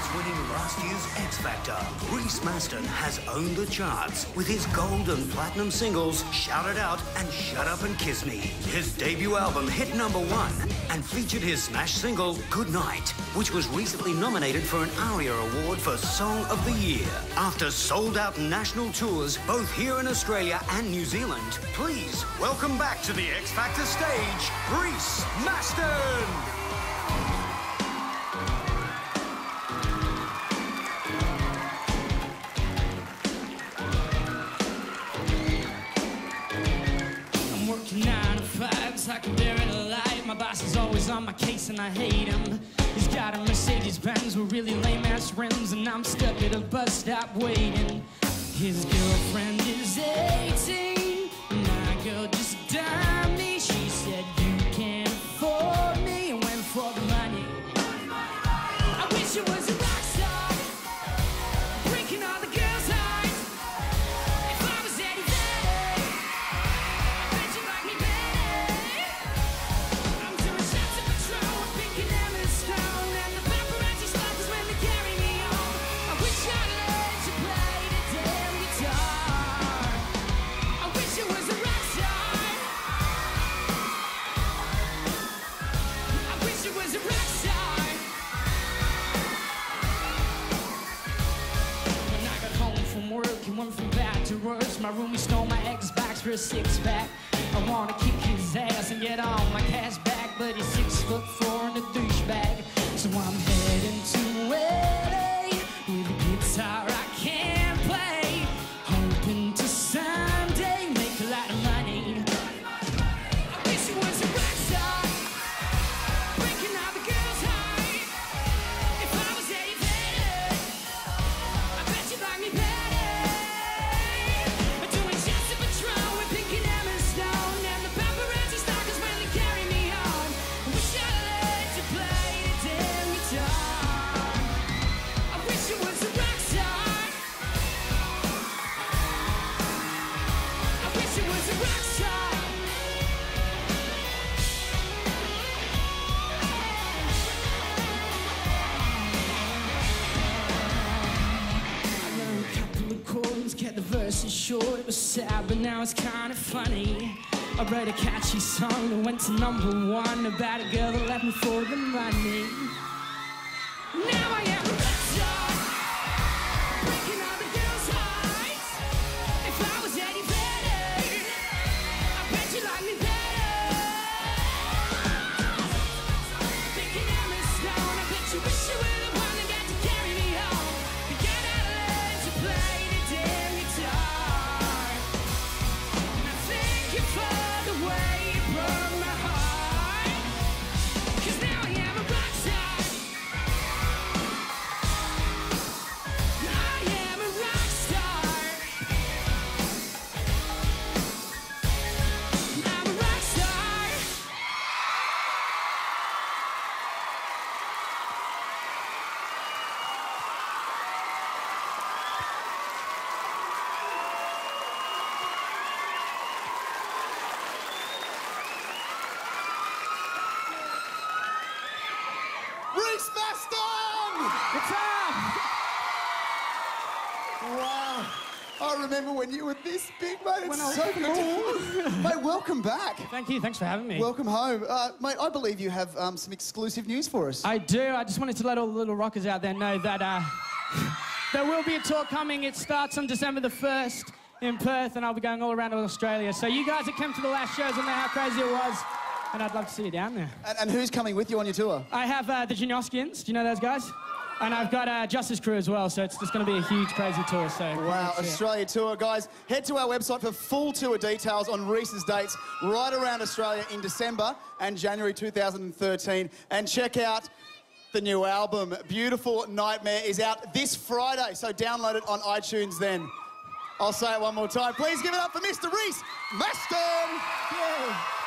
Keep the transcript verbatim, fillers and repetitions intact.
winning last year's X Factor, Reese Maston has owned the charts with his gold and platinum singles Shout It Out and Shut Up and Kiss Me. His debut album hit number one and featured his smash single Good Night, which was recently nominated for an ARIA Award for Song of the Year. After sold-out national tours, both here in Australia and New Zealand, please welcome back to the X Factor stage, Reese Maston! Nine to five, so I can bear it alive. My boss is always on my case and I hate him. He's got a Mercedes-Benz with really lame-ass rims, and I'm stuck at a bus stop waiting. His girlfriend is eighteen, my girl just dimed me. She said, you can't afford me, and went for the money. I wish it was a rock star, breaking all the girls' hearts. If I was Eddie Vedder, I bet you like me better. I'm doing shots of Patron, I'm picking Emma Stone, and the paparazzi stalkers when they carry me home. I wish I'd learned to play the damn guitar. I wish it was a rock star. I wish it was a rock star. When I got home from work, it went from bad to worse. My roomie stole my Xbox for a six-pack. I wanna kick his ass and get all my cash back, but he's six foot four and a douchebag. So I'm heading to L A with a guitar I can't play, hoping to someday make a lot of money. I wish it was a rock star, breaking all the girls' heart. If I was Eddie Vedder, I bet you'd like me better. Doing shots of Patron with Pink and Emma Stone, and the paparazzi stalkers when they carry me home. I wish I learned to play the damn guitar. I wish it was a rock star. I wish it was a rock star. I learned a couple of chords, kept the verses short. It was sad, but now it's kind of funny. I wrote a catchy song that went to number one about a girl that left me for the money. Now I am a rock star, breaking all the girls' hearts. If I was Eddie Vedder, I bet you like me better. Thinking Emma Stone, I bet you wish you were the one that got to carry me home. You gotta learn to play the damn guitar. And I thank you for the way you broke my heart, 'cause now I am a rock star. I am a rock star. I'm a rock star. Reese Maston! What's up? Wow. I remember when you were this big, mate. It's When I was so good to... Mate, welcome back. Thank you. Thanks for having me. Welcome home. Uh, mate, I believe you have um, some exclusive news for us. I do. I just wanted to let all the little rockers out there know that uh, there will be a tour coming. It starts on December the first in Perth, and I'll be going all around Australia. So you guys that came to the last shows will know how crazy it was, and I'd love to see you down there. And, and who's coming with you on your tour? I have uh, the Janoskians. Do you know those guys? And I've got uh, Justice Crew as well, so it's just going to be a huge, crazy tour. So Wow, yeah. Australia tour. Guys, head to our website for full tour details on Reese's dates right around Australia in December and January two thousand thirteen. And check out the new album, Beautiful Nightmare, is out this Friday, so download it on iTunes then. I'll say it one more time. Please give it up for Mister Reese Maston. Yeah.